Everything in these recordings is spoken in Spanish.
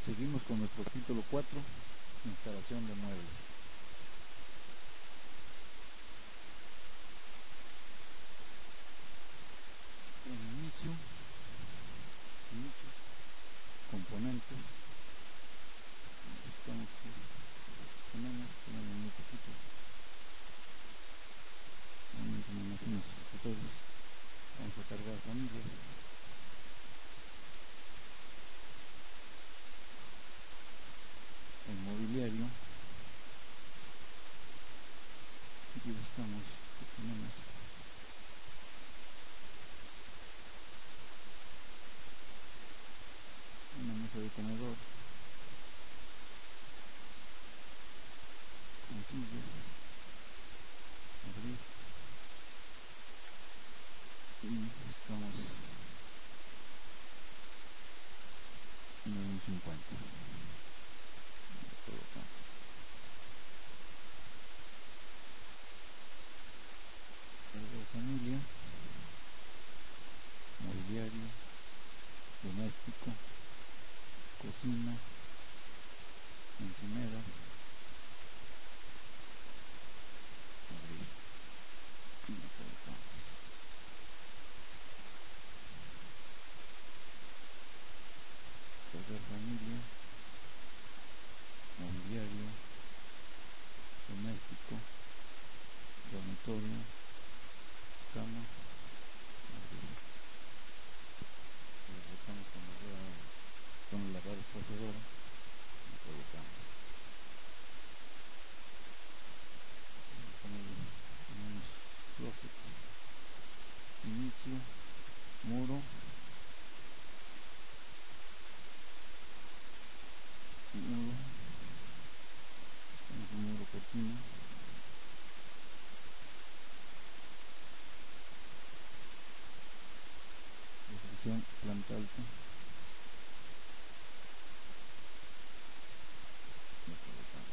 Seguimos con nuestro capítulo 4, instalación de muebles. En inicio, componentes, buscamos que tenemos muy poquito, como unos escritores. Vamos a cargar familia. El mobiliario, aquí buscamos que tenemos una mesa de comedor con sillas, abrir, y buscamos una de 50. Cargar familia, mobiliario, doméstico, cocina, encimeras, abrir y lo colocamos. Cargar familia, mobiliario, doméstico, dormitorio, cama, abrir. Lo colocamos con la barra espaciadora y colocamos. Tenemos closets, inicio, muro, un muro cortina, descripción, planta alta, lo colocamos.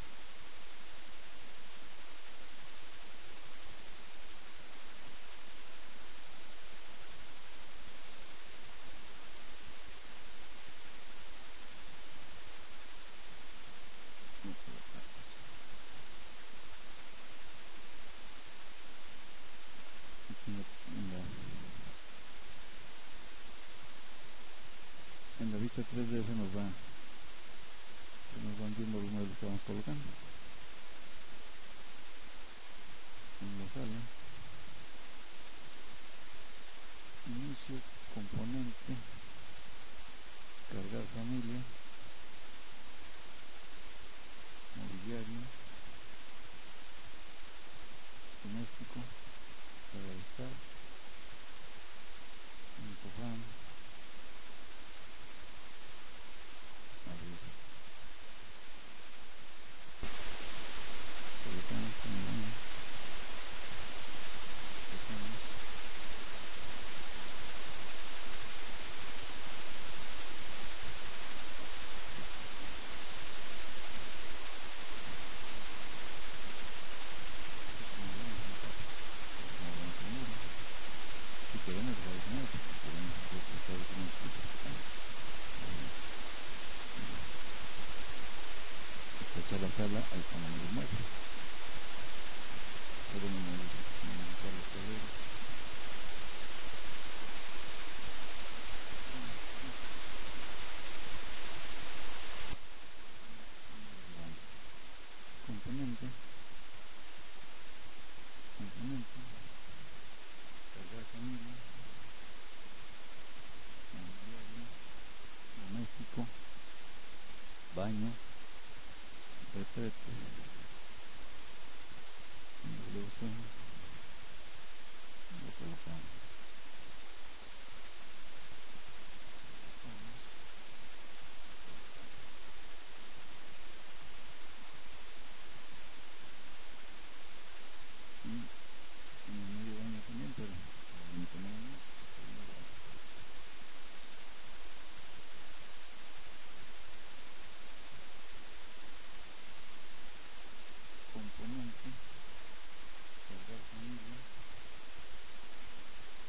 En la vista 3D se nos van viendo los muebles que vamos colocando. En la sala, inicio, componente, cargar familia, mobiliario, doméstico, para estar, un sofá, abrir. Colocamos con el baño, colocamos. Si queremos realizar, podemos hacer estrechar la sala al tamaño del mueble. Podemos modificar los colores. Componente, cargar familia, mobiliario, doméstico, baño, retrete, WC, lo colocamos. Y en el medio baño también, pero componente, cargar familia,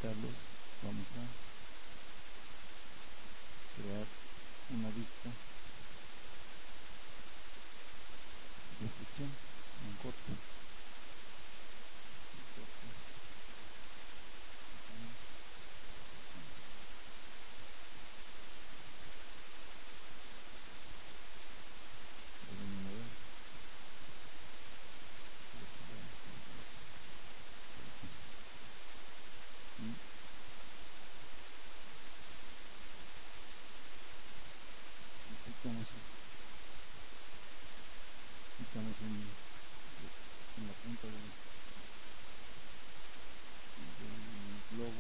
editarlos, vamos a crear una vista de sección, un corte. Estamos en la punta del logo,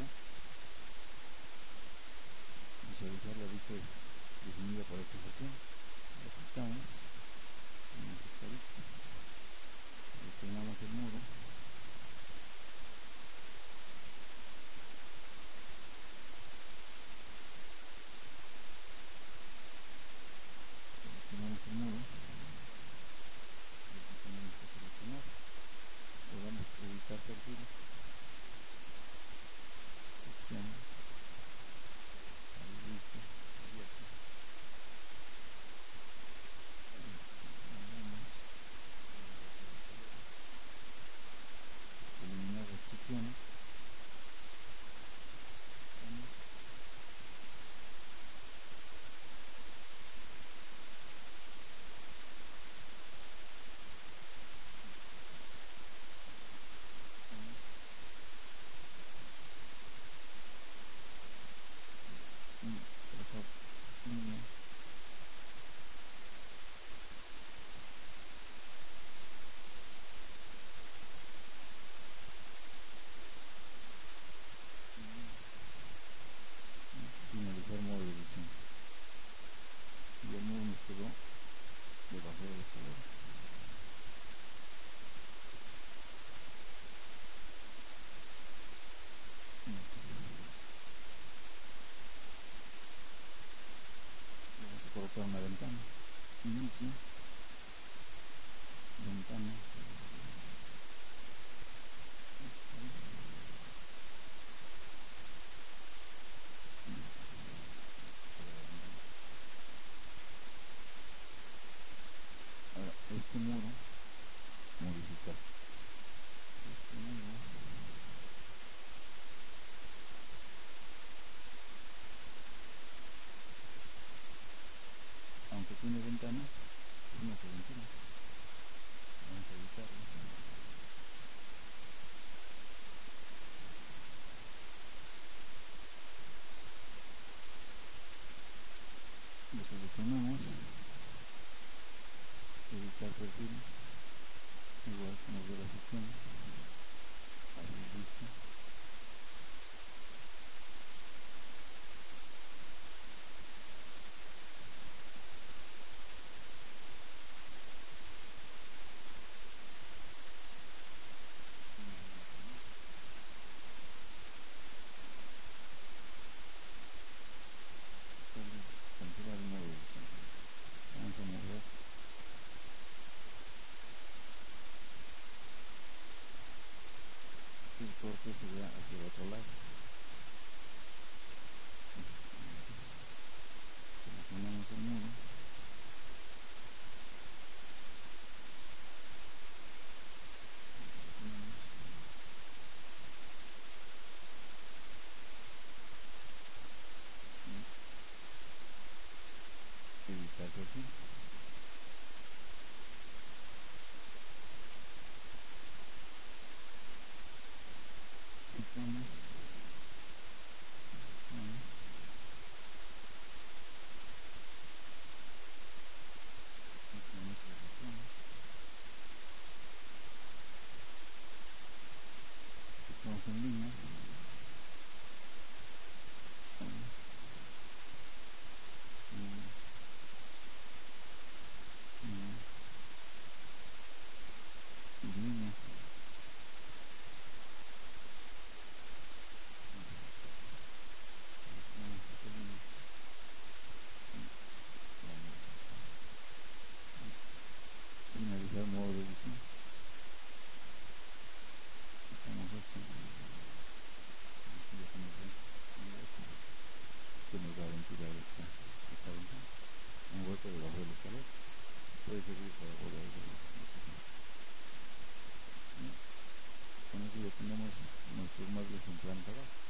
visualizar la vista definida por esta sección. Lo quitamos, tenemos esta vista, seleccionamos el muro, tenemos que seleccionar, le damos a editar perfil, sección, vista abierta, eliminar restricciones, trazar línea, finalizar modo de edición, y el muro nos quedó debajo de la escalera. Vamos a colocar una ventana, inicio, ventana, ahora este muro, modificar este muro, aunque tiene ventana, no se ventila, vamos a editarlo, lo seleccionamos, editar perfil, igual nos ve la sección, abrir vista, cancelar el modo de edición, vamos a mover el corte puede servir para borrar eso. Con eso ya tenemos nuestros muebles en planta baja.